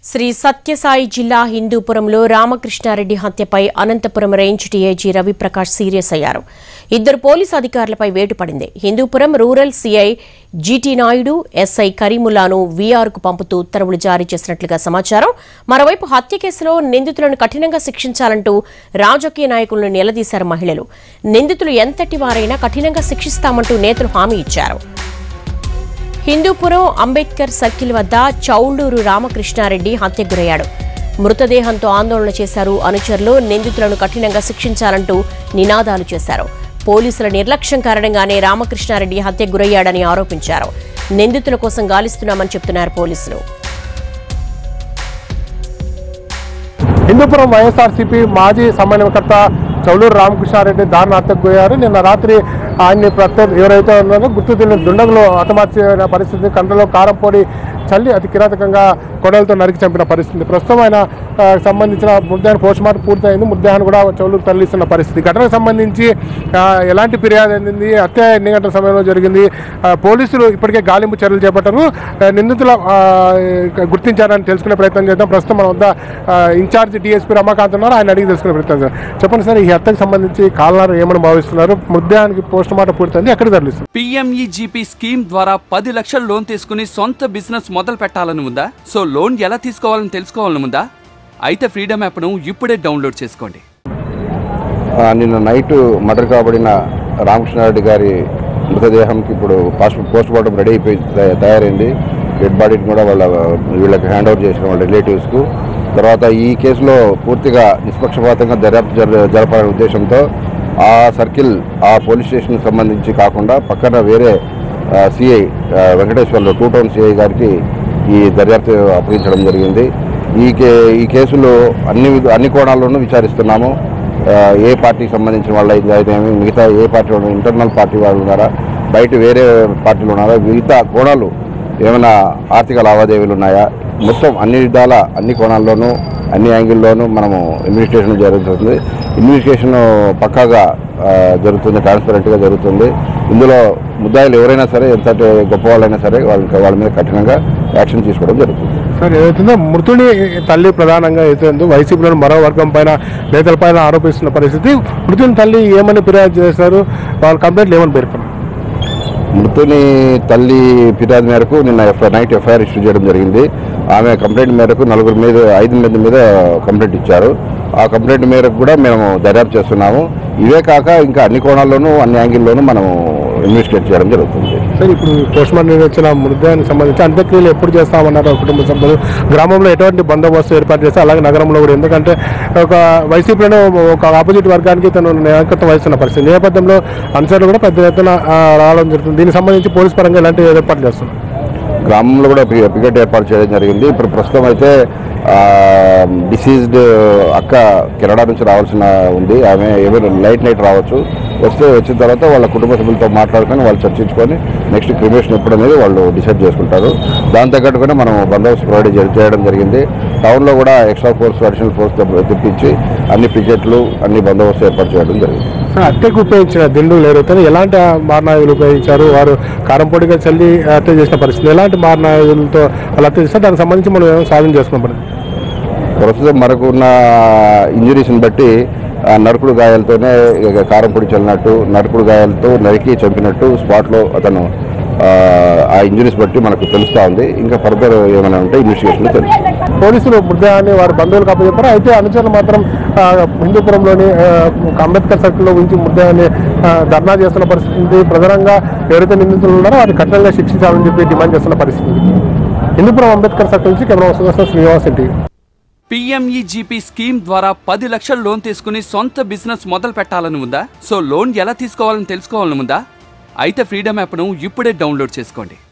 శ్రీ సత్యసాయి జిల్లా హిందూపురంలో రామకృష్ణారెడ్డి హత్యపై Anantapuram range DIG Ravi Prakash serious అయ్యారు. ఇద్దరు పోలీసు అధికారులపై వేటు పడింది. Hindupuram rural CI GT Naidu, SI కరీముల్లాను వీఆర్కు పంపుతూ ఉత్తర్వులు జారీ చేసినట్లుగా సమాచారం. మరోవైపు హత్య కేసులో నిందితులను కఠినంగా శిక్షించాలంటూ రాజకీయ నాయకులను నిలదీశారు మహిళలు. నిందితులు ఎంతటి వారైనా కఠినంగా శిక్షిస్తామంటూ నేతలు హామీ ఇచ్చారు. హిందూపురం అంబేద్కర్ సర్కిల్ వద్ద చౌళ్లూరు రామకృష్ణారెడ్డి హత్యకు గురయ్యాడు. మృతదేహంతో ఆందోళన చేశారు అనుచరులు. నిందితులను కఠినంగా శిక్షించాలంటూ నినాదాలు చేశారు. పోలీసుల నిర్లక్ష్యం కారణంగానే రామకృష్ణారెడ్డి హత్యకు గురయ్యాడని ఆరోపించారు. నిందితుల కోసం గాలిస్తున్నామని చెప్తున్నారు పోలీసులు. హిందూపురం వైఎస్ఆర్సీపీ మాజీ సమన్వయకర్త చౌలూరు రామకృష్ణారెడ్డి దారుణ హత్యకు పోయారు. నిన్న రాత్రి ఆయన్ని ఎవరైతే ఉన్నారో గుర్తు తెలియని దుండగులు హతమార్చిన పరిస్థితి. కండలో కారం పొడి చల్లి అతి కిరాతకంగా కొడలతో నరికి చంపిన పరిస్థితి. ప్రస్తుతం ఆయన సంబంధించిన మృతదేహాన్ని పోస్ట్మార్టం పూర్తయింది. మృతదేహాన్ని కూడా చౌలూరు తరలిస్తున్న పరిస్థితి. ఘటనకు సంబంధించి ఎలాంటి ఫిర్యాదు అందింది, హత్య ఎన్ని గంటల సమయంలో జరిగింది, పోలీసులు ఇప్పటికే గాలింపు చర్యలు చేపట్టారు. నిందితుల గుర్తించారని తెలుసుకునే ప్రయత్నం చేద్దాం. ప్రస్తుతం మన వద్ద ఇన్ఛార్జ్ డిఎస్పీ రమాకాంత్ ఉన్నారు. ఆయన అడిగి తెలుసుకునే ప్రయత్నం చేద్దాం. చెప్పండి సార్, ఈ హత్యకు సంబంధించి కాలనారు ఏమని భావిస్తున్నారు? మృతదేహానికి పోస్ట్మార్టం పూర్తయింది, ఎక్కడ తరలిస్తారు? PMEGP స్కీమ్ ద్వారా 10 లక్షల లోన్ తీసుకుని సొంత బిజినెస్ మొదలు పెట్టాలని ఉందా? సో లోన్ ఎలా తీసుకోవాలని తెలుసుకోవాలని ఉందా? అయితే ఫ్రీడమ్ యాప్ను ఇప్పుడే డౌన్లోడ్ చేసుకోండి. నిన్న నైట్ మర్డర్ కాబడిన రామకృష్ణారెడ్డి గారి మృతదేహంకి ఇప్పుడు పోస్ట్ మార్టం రెడీ అయిపోయి తయారైంది. డెడ్ బాడీని కూడా వీళ్ళకి హ్యాండ్ ఓవర్ చేసిన వాళ్ళ రిలేటివ్స్కు. తర్వాత ఈ కేసులో పూర్తిగా నిష్పక్షపాతంగా దర్యాప్తు జరపాలనే ఉద్దేశంతో ఆ సర్కిల్, ఆ పోలీస్ స్టేషన్కి సంబంధించి కాకుండా పక్కన వేరే సిఐ వెంకటేశ్వర్లు 2 టౌన్ సిఐ గారికి ఈ దర్యాప్తు అప్పగించడం జరిగింది. ఈ కేసులో అన్ని కోణాల్లోనూ విచారిస్తున్నాము. ఏ పార్టీకి సంబంధించిన వాళ్ళు అయితే మిగతా ఏ పార్టీ వాళ్ళు, ఇంటర్నల్ పార్టీ వాళ్ళు ఉన్నారా, బయట వేరే పార్టీలు ఉన్నారా, మిగతా కోణాలు ఏమైనా ఆర్థిక లావాదేవీలు ఉన్నాయా, మొత్తం అన్ని విధాల అన్ని కోణాల్లోనూ అన్ని యాంగిల్లోనూ మనము ఇన్వెస్టిగేషన్ జరుగుతుంది. ఇన్వెస్టిగేషన్ పక్కాగా జరుగుతుంది, ట్రాన్స్పరెంట్గా జరుగుతుంది. ఇందులో ముద్దాయిలు ఎవరైనా సరే, ఎంతటి గొప్ప వాళ్ళైనా సరే వాళ్ళ మీద కఠినంగా యాక్షన్ తీసుకోవడం జరుగుతుంది. సార్, ఏదైతుందో మృతుడి తల్లి ప్రధానంగా ఏదైతుందో వైసీపీలో మరో వర్గం పైన, నేతల పైన ఆరోపిస్తున్న పరిస్థితి. మృతుని తల్లి ఏమని ఫిర్యాదు చేశారు? వాళ్ళ కంప్లైంట్లు ఏమని పేర్కొన్నారు? మృతుని తల్లి ఫిర్యాదు మేరకు నిన్న నైట్ ఎఫ్ఐఆర్ ఇష్యూ చేయడం జరిగింది. ఆమె కంప్లైంట్ మేరకు 5 మంది మీద కంప్లైంట్ ఇచ్చారు. ఆ కంప్లైంట్ మేరకు కూడా మేము దర్యాప్తు చేస్తున్నాము. ఇవే కాక ఇంకా అన్ని కోణాల్లోనూ అన్ని యాంగిల్లోనూ మనము ఇన్వెస్టిగేట్ చేయడం జరుగుతుంది. సార్, ఇప్పుడు పోస్ట్మార్టం నిర్వహించిన మృతదేహానికి సంబంధించి అంత్యక్రియలు ఎప్పుడు చేస్తామన్నారు కుటుంబ సభ్యులు? గ్రామంలో ఎటువంటి బందోబస్తు ఏర్పాటు చేస్తే, అలాగే నగరంలో కూడా, ఎందుకంటే ఒక వైసీపీలో ఒక ఆపోజిట్ వర్గానికి తను నాయకత్వం వహిస్తున్న పరిస్థితి నేపథ్యంలో అనుచరులు కూడా పెద్ద ఎత్తున రావడం జరుగుతుంది. దీనికి సంబంధించి పోలీస్ పరంగా ఎలాంటి ఏర్పాట్లు చేస్తున్నారు? గ్రామంలో కూడా పికెట్ ఏర్పాటు చేయడం జరిగింది. ఇప్పుడు ప్రస్తుతం అయితే డిసీజ్డ్ అక్క కెనడా నుంచి రావాల్సిన ఉంది. ఆమె ఏమైనా నైట్ రావచ్చు. వచ్చిన తర్వాత వాళ్ళ కుటుంబ సభ్యులతో మాట్లాడుకొని వాళ్ళు చర్చించుకొని నెక్స్ట్ క్రిమేషన్ ఎప్పుడు అనేది వాళ్ళు డిసైడ్ చేసుకుంటారు. దాని తగ్గట్టుగానే మనం బందోబస్తు ప్రొవైడ్ చేయడం జరిగింది. టౌన్లో కూడా ఎక్స్ట్రా ఫోర్స్, అడిషనల్ ఫోర్స్ తెప్పించి అన్ని పికెట్లు, అన్ని బందోబస్తు ఏర్పాటు చేయడం జరిగింది. హత్యకు ఉపయోగించిన దిండులు ఏదైతే ఎలాంటి మారణాయులు ఉపయోగించారు? వారు కారంపొడిగా చల్లి హత్య చేసిన పరిస్థితి, ఎలాంటి మారణాయులతో వాళ్ళు హత్య చేస్తే దానికి సంబంధించి మనం ఏమైనా సాధన చేసుకున్నాం? ప్రస్తుతం మనకు ఉన్న ఇంజరీస్ని బట్టి నరుకుడు గాయాలతోనే కారం పొడి చల్లినట్టు, నరుకుడు గాయాలతో నరికి చంపినట్టు స్పాట్లో అతను ఆ ఇంజరీస్ బట్టి మనకు తెలుస్తూ ఉంది. ఇంకా ఫర్దర్ ఏమైనా ఉంటే ఇన్వెస్టిగేషన్లో తెలుస్తుంది. పోలీసులు మృతదేహాన్ని వారి బంధువులకు అప్పచెప్పారు. అయితే అనుచరులు మాత్రం హిందూపురంలోని అంబేద్కర్ సర్కిల్లో ఉంచి మృతదేహాన్ని ధర్నా చేస్తున్న పరిస్థితి. ప్రధానంగా ఎవరైతే నిందితులు ఉన్నారో వారిని కఠినంగా శిక్షించాలని చెప్పి డిమాండ్ చేస్తున్న పరిస్థితి. హిందూపురం అంబేద్కర్ సర్కిల్ నుంచి కెమెరా శ్రీనివాస్ ఇంటి. PMEGP స్కీమ్ ద్వారా 10 లక్షల లోన్ తీసుకుని సొంత బిజినెస్ మొదలు పెట్టాలని ఉందా? సో లోన్ ఎలా తీసుకోవాలని తెలుసుకోవాలని ఉందా? అయితే ఫ్రీడమ్ యాప్ను ఇప్పుడే డౌన్లోడ్ చేసుకోండి.